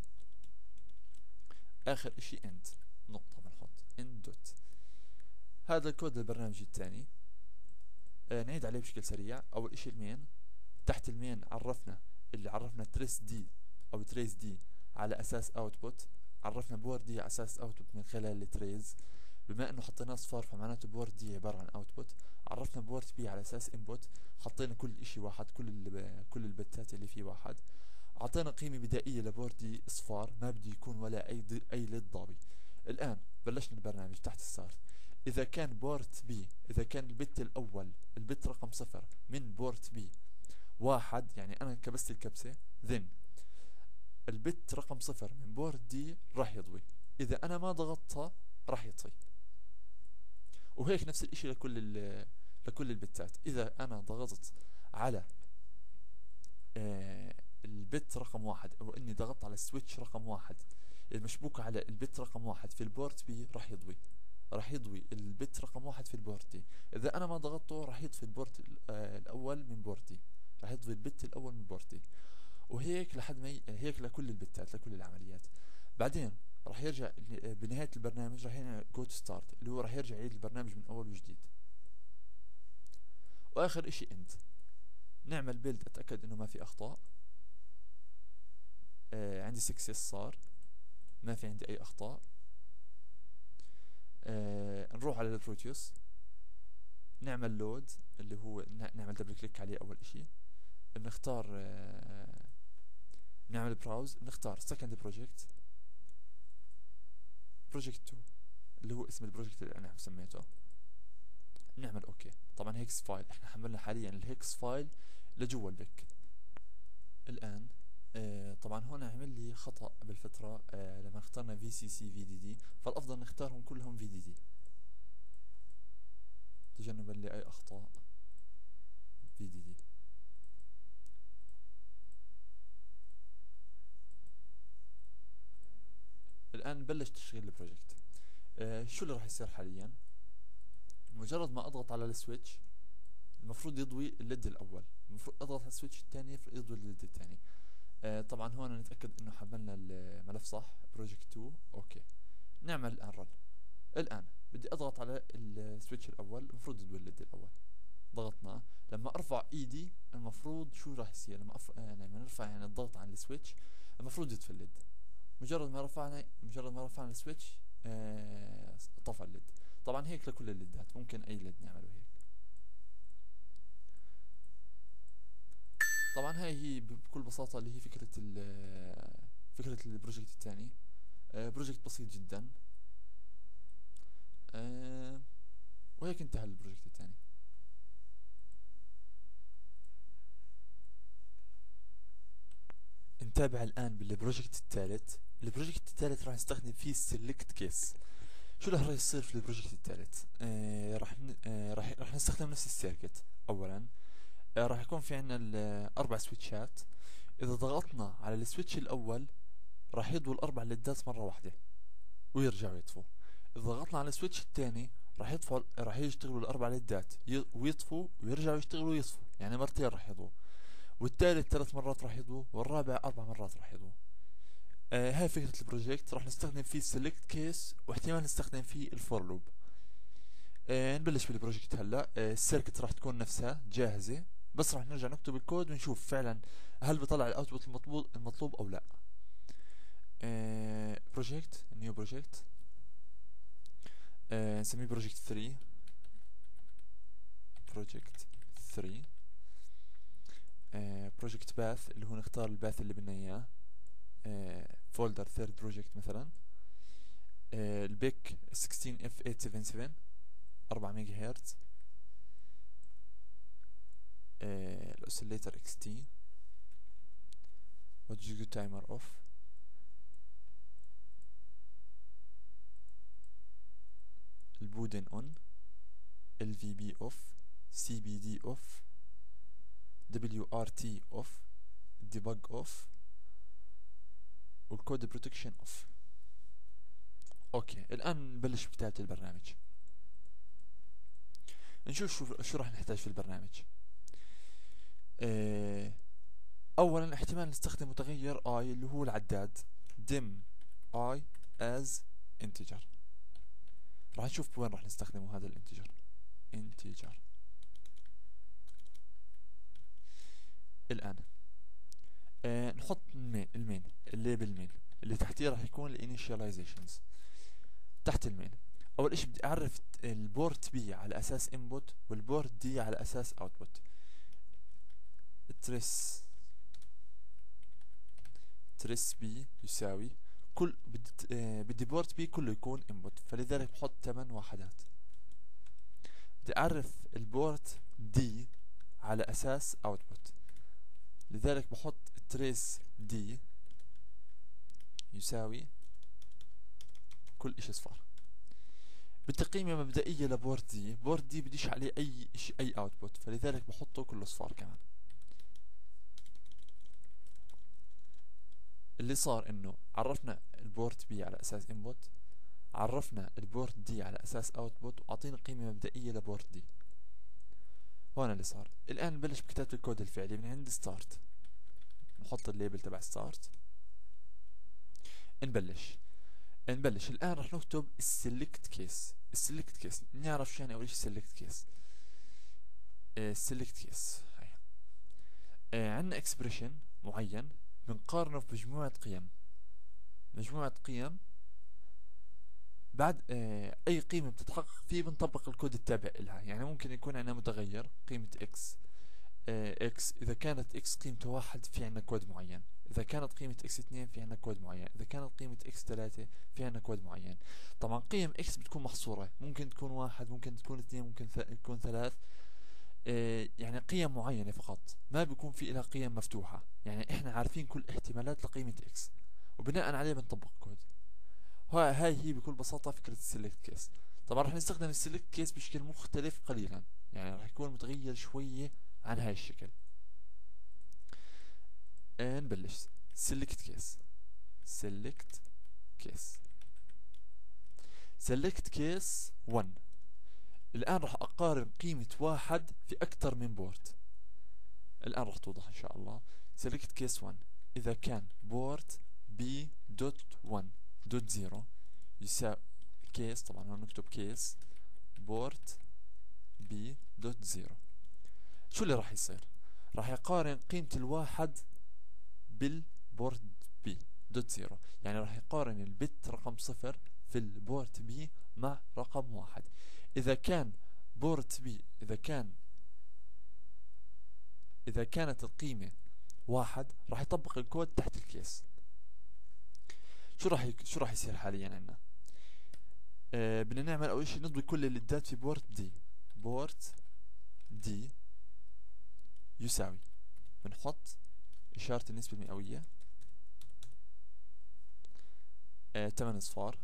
اخر اشي end نقطة، بنحط end dot. هذا الكود للبرنامج الثاني. نعيد عليه بشكل سريع. اول اشي المين، تحت المين عرفنا تريس دي او تريس دي على اساس اوتبوت، عرفنا بورد دي على اساس اوتبوت من خلال التريز. بما انه حطينا صفار فمعناته بورد دي عبارة عن اوتبوت. عرفنا بورد بي على اساس انبوت، حطينا كل اشي واحد، كل البتات اللي فيه واحد. اعطينا قيمة بدائية لبورد دي صفار، ما بده يكون ولا اي لد ضابي. الان بلشنا البرنامج تحت ستارت. اذا كان بورت بي، اذا كان البت الاول البت رقم 0 من بورت بي واحد، يعني انا كبست الكبسة، then البت رقم 0 من بورت دي راح يضوي. اذا انا ما ضغطتها راح يطفي. وهيك نفس الاشي لكل البتات. اذا انا ضغطت على البت رقم 1، او اني ضغطت على السويتش رقم 1 المشبوك على البت رقم 1 في البورت بي، راح يضوي البت رقم 1 في البورت دي. اذا انا ما ضغطته راح يطفي البورت الاول من بورتي، راح يطفي البت الاول من بورتي. وهيك لحد ما هيك لكل البتات، لكل العمليات. بعدين راح يرجع بنهاية البرنامج، راح يعمل جو تو ستارت اللي هو راح يرجع يعيد البرنامج من اول وجديد. واخر اشي اند. نعمل بيلد، اتاكد انه ما في اخطاء. عندي سكسس صار، ما في عندي اي اخطاء. نروح على البروتيوس، نعمل لود اللي هو نعمل دبل كليك عليه اول اشي. بنختار نعمل براوز، بنختار سكند بروجكت 2 اللي هو اسم البروجكت اللي انا سميته. نعمل اوكي. طبعا هيكس فايل، احنا حملنا حاليا الهيكس فايل لجوا البك. الان طبعا هون عمل لي خطأ بالفترة لما اخترنا VCC VDD، فالافضل نختارهم كلهم VDD تجنبا لاي اخطاء. VDD. الان بلش تشغيل البروجكت. شو اللي راح يصير حاليا؟ مجرد ما اضغط على السويتش المفروض يضوي الليد الاول، المفروض اضغط على السويتش الثاني يضوي الليد الثاني. طبعا هون نتاكد انه حملنا الملف صح، بروجكت 2 اوكي. نعمل الان رن. الان بدي اضغط على السويتش الاول، المفروض يضوي الليد الاول. ضغطناه. لما ارفع ايدي المفروض شو راح يصير؟ لما نرفع يعني الضغط على السويتش المفروض يطفي الليد. مجرد ما رفعنا السويتش طفى الليد. طبعا هيك لكل الليدات، ممكن اي ليد نعمله هيك. طبعا هاي هي بكل بساطة اللي هي فكرة البروجكت الثاني. بروجكت بسيط جدا. وهيك انتهى البروجكت الثاني. نتابع الآن بالبروجكت الثالث. البروجكت الثالث راح نستخدم فيه السلكت كيس. شو اللي راح يصير في البروجكت الثالث؟ راح نستخدم نفس السيركت. اولا راح يكون في عنا الاربع سويتشات. اذا ضغطنا على السويتش الاول راح يضوي الاربع ليدات مرة واحدة ويرجعوا يطفوا. اذا ضغطنا على السويتش الثاني راح يشتغلوا الاربع ليدات ويطفوا ويرجعوا يشتغلوا ويطفوا، يعني مرتين راح يضووا. والثالث 3 مرات راح يضووا، والرابع 4 مرات راح يضووا. هاي فكرة البروجكت. راح نستخدم فيه السلكت كيس، واحتمال نستخدم فيه الفور لوب. نبلش بالبروجكت هلا. السيركت راح تكون نفسها جاهزة، بس راح نرجع نكتب الكود ونشوف فعلا هل بيطلع الاوتبوت المطلوب او لا. بروجكت نيو بروجكت، نسميه بروجكت 3. بروجكت 3. بروجكت باث اللي هو نختار الباث اللي بدنا اياه. فولدر ثيرد بروجكت مثلا. البيك 16F877 4 ميجا هرتز. الاوسيليتر XT. وجيجو تايمر اوف. البودن اون. LVB اوف. CBD اوف. WRT اوف. debug اوف. والكود بروتكشن اوف. اوكي الان نبلش بكتابة البرنامج. نشوف شو راح نحتاج في البرنامج. اولا احتمال نستخدم متغير i اللي هو العداد dim i as integer. راح نشوف وين راح نستخدمه هذا الانتجر integer. الان نحط المين الليبل مين اللي تحتيه راح يكون الانيشاليزيشنز. تحت المين اول اشي بدي اعرف البورت بي على اساس input والبورت دي على اساس output. تريس بي يساوي كل بدي بورت بي كله يكون input، فلذلك بحط 8 وحدات. بدي اعرف البورت دي على اساس output، لذلك بحط تريس دي يساوي كل اشي صفار. بدي قيمة مبدئية لبورت دي، بورت دي بديش عليه اي اشي اي اوتبوت، فلذلك بحطه كله صفار كمان. اللي صار انه عرفنا البورت بي على اساس input، عرفنا البورت دي على اساس output، واعطينا قيمة مبدئية لبورت دي. هون اللي صار. الان نبلش بكتابة الكود الفعلي من عند ستارت. نحط الليبل تبع ستارت. نبلش الان رح نكتب السلكت كيس. السلكت كيس نعرف شو يعني اول شيء سلكت كيس. سلكت كيس عندنا اكسبريشن معين بنقارنه بمجموعة قيم. مجموعة قيم بعد اي قيمة بتتحقق فيه بنطبق الكود التابع لها. يعني ممكن يكون عندنا متغير قيمة اكس، اكس اذا كانت اكس قيمته 1 في عندنا كود معين، اذا كانت قيمة اكس 2 في عندنا كود معين، اذا كانت قيمة اكس 3 في عندنا كود معين. طبعا قيم اكس بتكون محصورة، ممكن تكون 1 ممكن تكون 2 ممكن تكون 3. يعني قيم معينة فقط، ما بيكون في لها قيم مفتوحة. يعني احنا عارفين كل احتمالات لقيمة اكس وبناء عليه بنطبق كود. هاي هي بكل بساطة فكرة السلكت كيس. طبعا رح نستخدم السلكت كيس بشكل مختلف قليلا، يعني رح يكون متغير شوية عن هاي الشكل. نبلش select case. select case 1. الآن راح أقارن قيمة 1 في أكثر من بورت. الآن راح توضح إن شاء الله. select case 1 إذا كان بورت b.1.0 يساوي كيس، طبعا هون نكتب كيس بورت b.0. شو اللي راح يصير؟ راح يقارن قيمة الواحد بالبورت بي دوت زيرو. يعني راح يقارن البت رقم 0 في البورت بي مع رقم 1. إذا كان بورت بي إذا كانت القيمة 1 راح يطبق الكود تحت الكيس. شو راح يصير حاليا عندنا؟ بدنا نعمل أول شيء نضوي كل الليدات في بورت دي يساوي، بنحط إشارة النسبة المئوية 8 اصفار.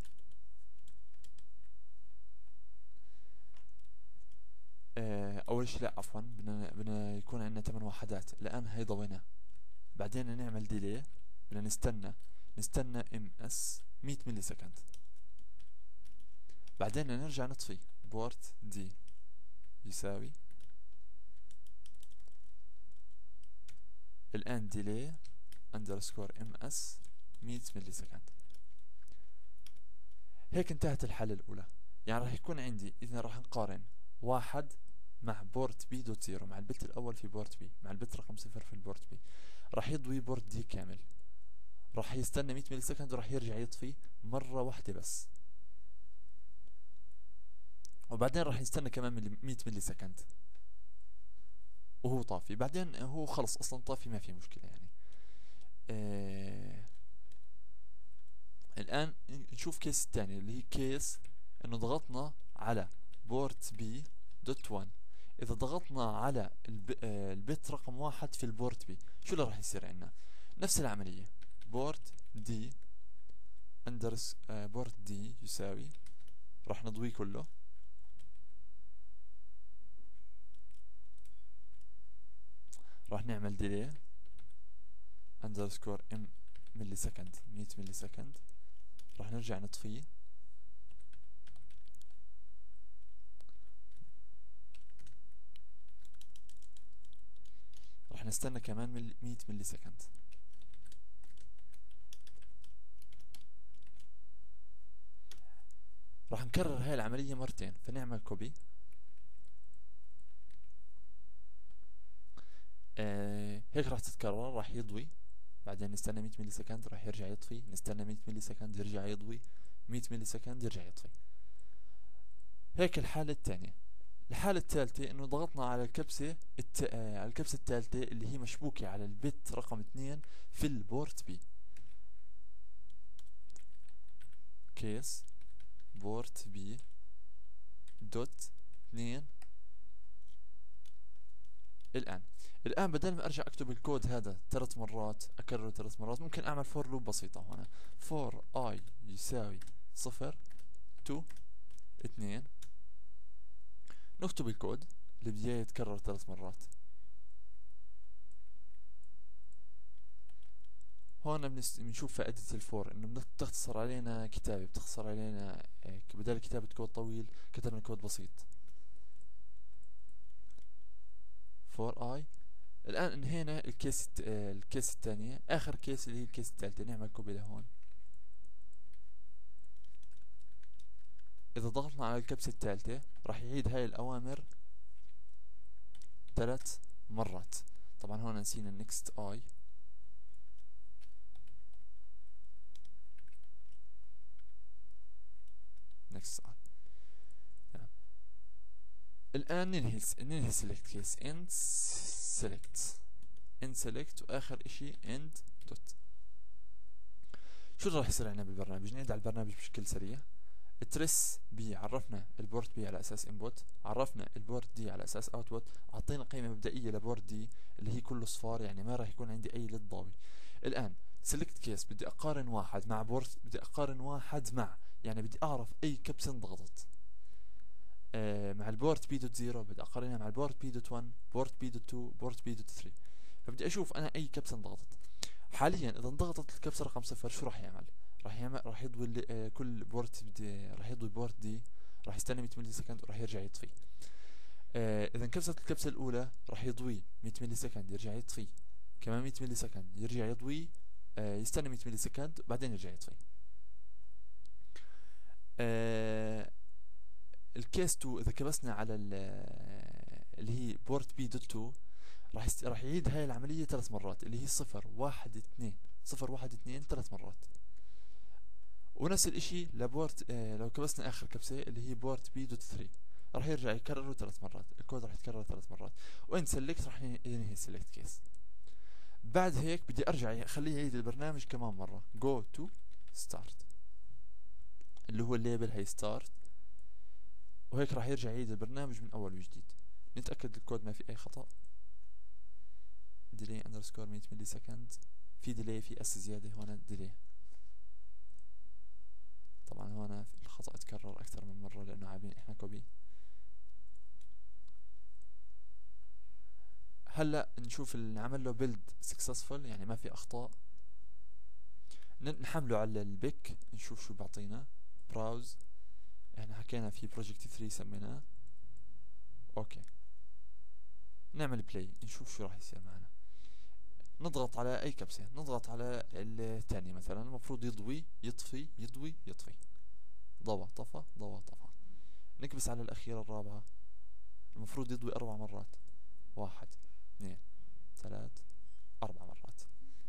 اول شيء لا عفوا بدنا يكون عندنا 8 وحدات. الان هي ضويناه. بعدين نعمل ديلي، بدنا نستنى ام اس 100 ملي سكند. بعدين نرجع نطفي بورت دي يساوي الان ديلي اندرسكور ام اس 100 ملي سكند. هيك انتهت الحالة الأولى. يعني راح يكون عندي إذا راح نقارن 1 مع بورت بي دوت زيرو، مع البت الأول في بورت بي مع البت رقم 0 في البورت بي. راح يضوي بورت دي كامل، راح يستنى 100 ملي سكند وراح يرجع يطفي مرة واحدة بس، وبعدين راح يستنى كمان 100 ملي سكند وهو طافي. بعدين هو خلص أصلا طافي ما في مشكلة يعني. الآن نشوف كيس الثاني اللي هي كيس انه ضغطنا على بورت بي دوت 1. اذا ضغطنا على البت رقم 1 في البورت بي، شو اللي راح يصير عندنا؟ نفس العملية. بورت دي بورت دي يساوي، راح نضويه كله. راح نعمل ديلي اندرسكور ام ملي سكند 100 ملي سكند. راح نرجع نطفيه. راح راح نستنى كمان 100 ملي سكند. راح نكرر هاي العملية مرتين، فنعمل كوبي. هيك راح تتكرر، راح يضوي، بعدين نستنى 100 ملي سكند راح يرجع يطفي، نستنى 100 ملي سكند يرجع يضوي، 100 ملي سكند يرجع يطفي. هيك الحالة الثانية. الحالة الثالثة انه ضغطنا على الكبسة على الكبسة الثالثة اللي هي مشبوكة على البت رقم 2 في البورت بي. كيس بورت بي دوت 2. الآن بدل ما أرجع أكتب الكود هذا 3 مرات، أكرره 3 مرات، ممكن أعمل فور لوب بسيطة هنا. فور اي يساوي 0 2 2، نكتب الكود اللي بديه يتكرر 3 مرات. هون بنشوف فائدة الفور، انه بتختصر علينا كتابة، بتختصر علينا بدل كتابة كود طويل كتبنا كود بسيط. فور اي. الان انهينا الكيس الثانية، اخر كيس اللي هي الكيس الثالثة، نعمل كوبي لهون. اذا ضغطنا على الكبسة الثالثة راح يعيد هاي الاوامر 3 مرات. طبعا هون نسينا next I. next I. الآن ننهي select case end select وآخر اشي end dot. شو راح يصير عندنا بالبرنامج؟ نعيد على البرنامج بشكل سريع. التريس بي عرفنا البورت بي على اساس انبوت، عرفنا البورت دي على اساس اوتبوت، اعطينا قيمه مبدئيه لبورت دي اللي هي كله صفار، يعني ما راح يكون عندي اي ليد ضوئي. الان سيلكت كيس بدي اقارن واحد مع بورت، بدي اقارن واحد مع، يعني بدي اعرف اي كبسه انضغطت. مع البورت بي دوت 0 بدي اقارنها مع البورت بي دوت 1، بورت بي دوت 2، بورت بي دوت 3. فبدي اشوف انا اي كبسه انضغطت. حاليا اذا انضغطت الكبسه رقم 0 شو راح يعمل؟ راح يضوي كل بورت راح يضوي بورت دي، راح يستنى 100 ملي سكند وراح يرجع يطفي. اذا انكبست الكبسه الاولى راح يضوي 100 ملي سكند يرجع يطفي، كمان 100 ملي سكند يرجع يضوي، يستنى 100 ملي سكند بعدين يرجع يطفي. الكيس 2 اذا كبسنا على اللي هي بورت بي دوت 2 راح يعيد هاي العمليه 3 مرات، اللي هي 0 1 2 0 1 2 3 مرات. ونفس الاشي لبورت لو كبسنا اخر كبسه اللي هي بورت بي دوت 3 راح يرجع يكرره 3 مرات، الكود راح يتكرر 3 مرات. وان سلكت راح ينهي السلكت كيس. بعد هيك بدي ارجع اخليه يعيد البرنامج كمان مره. جو تو ستارت اللي هو الليبل هي ستارت، وهيك راح يرجع يعيد البرنامج من اول وجديد. نتاكد الكود ما في اي خطا. ديلي اندرسكور 100 ملي سكند، في ديلي، في اس زياده هون ديلي. طبعا هون الخطأ تكرر أكثر من مرة لأنه عاملين إحنا كوبي. هلا نشوف اللي عمل له بيلد سكسسفul، يعني ما في أخطاء. نحمله على البيك نشوف شو بيعطينا. براوز، احنا حكينا في بروجكت 3 سميناه. اوكي، نعمل بلاي نشوف شو راح يصير معنا. نضغط على اي كبسة، نضغط على الثاني مثلا، المفروض يضوي يطفي يضوي يطفي، ضوى طفى ضوى طفى. نكبس على الأخيرة الرابعة، المفروض يضوي 4 مرات، 1 2 3 4 مرات.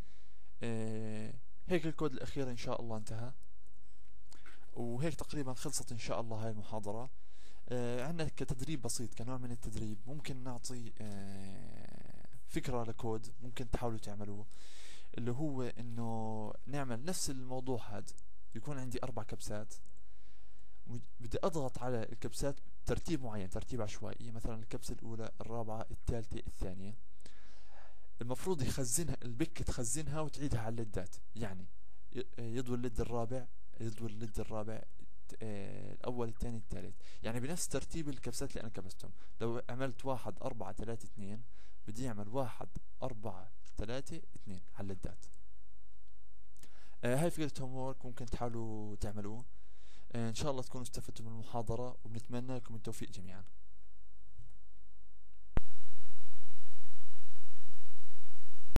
هيك الكود الأخير إن شاء الله انتهى، وهيك تقريبا خلصت إن شاء الله هاي المحاضرة. عندنا كتدريب بسيط، كنوع من التدريب ممكن نعطي فكرة لكود ممكن تحاولوا تعملوه، اللي هو إنه نعمل نفس الموضوع هذا. يكون عندي 4 كبسات، بدي أضغط على الكبسات ترتيب معين، ترتيب عشوائي، مثلا الكبسة الأولى، الرابعة، الثالثة، الثانية. المفروض يخزنها البك، تخزنها وتعيدها على الليدات، يعني يضوي الليد الرابع، يضوي الليد الرابع، الأول الثاني الثالث، يعني بنفس ترتيب الكبسات اللي أنا كبستهم. لو عملت 1 4 3 2 بدي أعمل 1 4 3 2 على الليدات. هاي فكرة هوم وورك ممكن تحاولوا تعملوه. إن شاء الله تكونوا استفدتوا من المحاضرة، وبنتمنى لكم التوفيق جميعا.